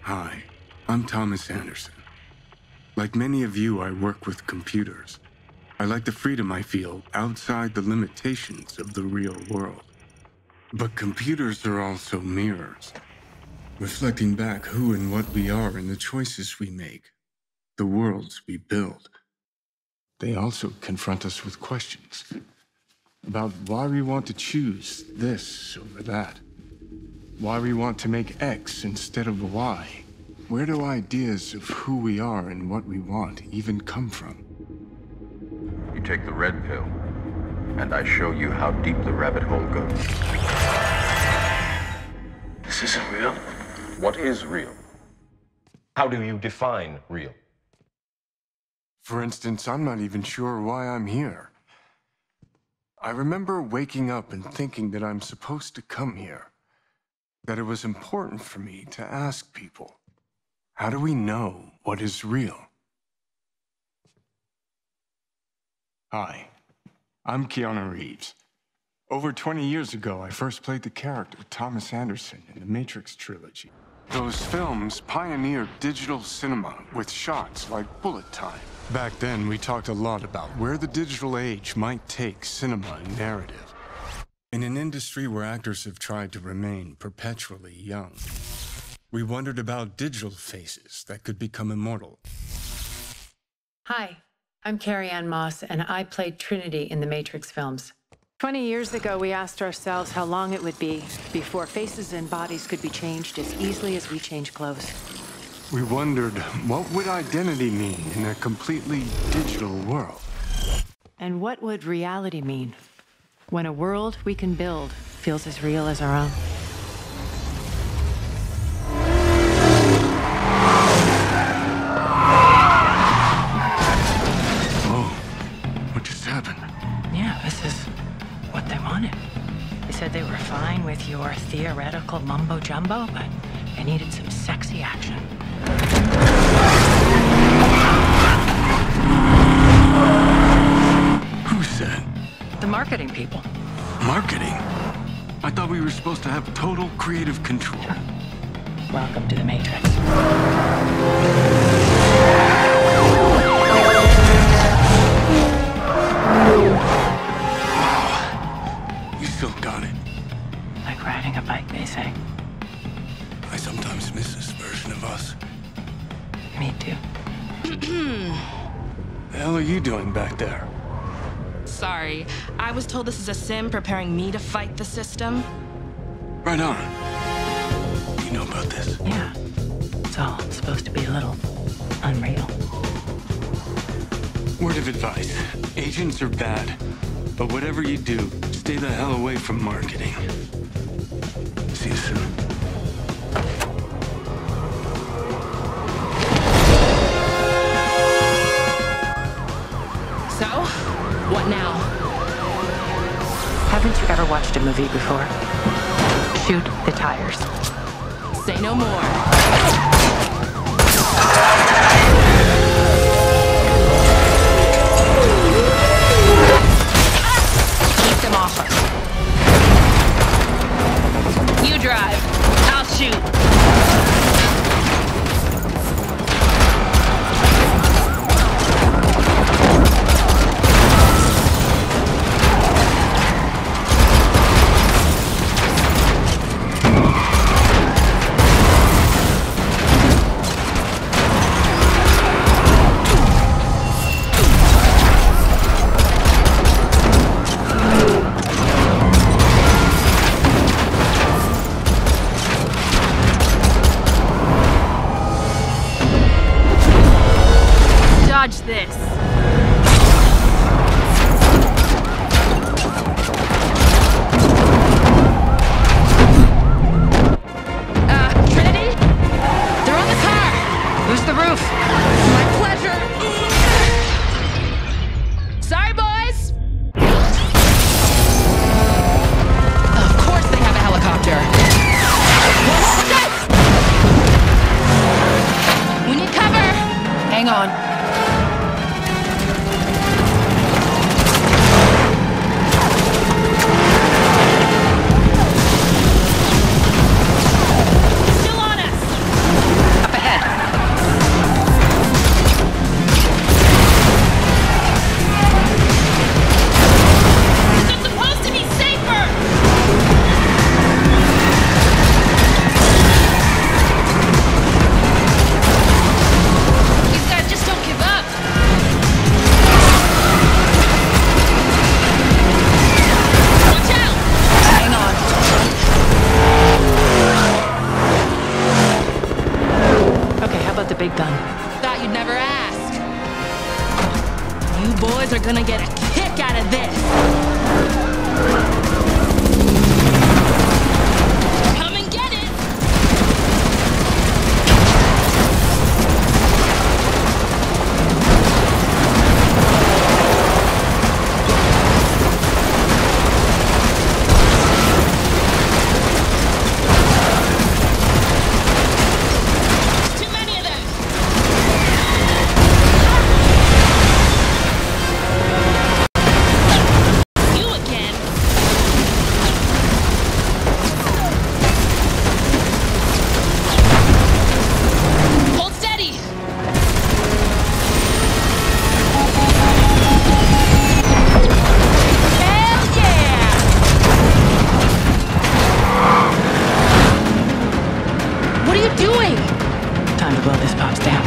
Hi, I'm Thomas Anderson. Like many of you, I work with computers. I like the freedom I feel outside the limitations of the real world. But computers are also mirrors, reflecting back who and what we are and the choices we make, the worlds we build. They also confront us with questions about why we want to choose this over that, why we want to make X instead of Y. Where do ideas of who we are and what we want even come from? You take the red pill, and I show you how deep the rabbit hole goes. This isn't real. What is real? How do you define real? For instance, I'm not even sure why I'm here. I remember waking up and thinking that I'm supposed to come here, that it was important for me to ask people, how do we know what is real? Hi, I'm Keanu Reeves. Over 20 years ago, I first played the character Thomas Anderson in the Matrix trilogy. Those films pioneered digital cinema with shots like bullet time. Back then, we talked a lot about where the digital age might take cinema and narrative. In an industry where actors have tried to remain perpetually young, we wondered about digital faces that could become immortal. Hi, I'm Carrie Ann Moss, and I played Trinity in the Matrix films. 20 years ago, we asked ourselves how long it would be before faces and bodies could be changed as easily as we change clothes. We wondered, what would identity mean in a completely digital world? And what would reality mean when a world we can build feels as real as our own? What just happened? Yeah, this is what they wanted. They said they were fine with your theoretical mumbo-jumbo, but they needed some sexy action. Who said? The marketing people. Marketing? I thought we were supposed to have total creative control. Welcome to the Matrix. Wow. You still got it. Like riding a bike, they say. I sometimes miss this version of us. Me too. The hell are you doing back there? Sorry, I was told this is a sim preparing me to fight the system. Right on. You know about this? Yeah. It's all supposed to be a little unreal. Word of advice. Agents are bad. But whatever you do, stay the hell away from marketing. See you soon. So, what now? Haven't you ever watched a movie before? Shoot the tires. Say no more. Keep them off us. You drive. I'll shoot. big gun. Thought you'd never ask. You boys are gonna get a kick out of this. Come and get it! Too many of them! You again! Hold steady! Hell yeah! What are you doing? Time to blow this pop's down.